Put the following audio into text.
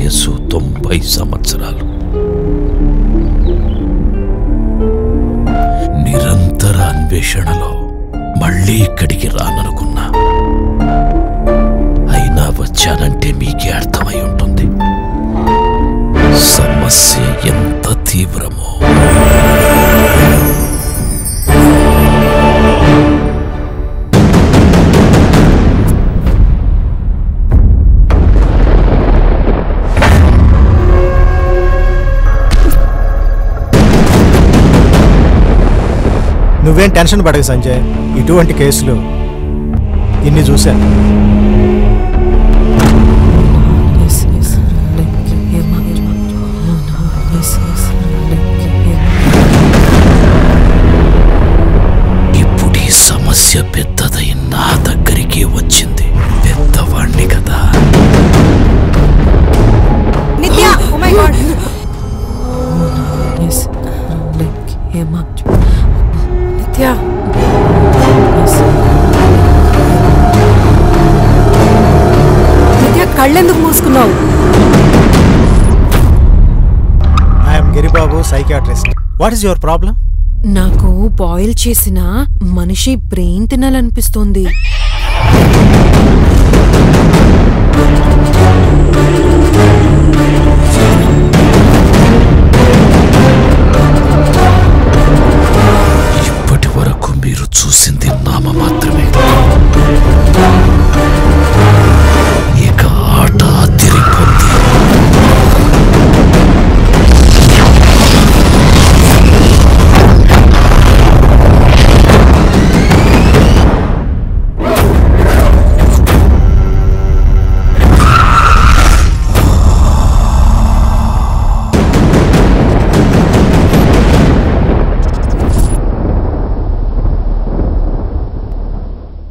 వయసు 90 సంవత్సరాలు. నిరంతర అన్వేషణలో మళ్ళీ ఇక్కడికి రాననుకున్నా. అయినా వచ్చానంటే మీకే అర్థమై ఉంటుంది సమస్య ఎంత తీవ్రమో. నువ్వేం టెన్షన్ పడకు సంజయ్, ఇటువంటి కేసులు ఇన్ని చూశాను. ఇప్పుడు ఈ సమస్య పెద్దదై నా దగ్గరికి వచ్చింది. పెద్దవాణ్ణి కదా. కళ్ళెందుకు మూసుకున్నావు? I'm Giribabu, psychiatrist. What is your problem? నాకు బాయిల్ చేసిన మనిషి బ్రెయిన్ తినాలనిపిస్తోంది.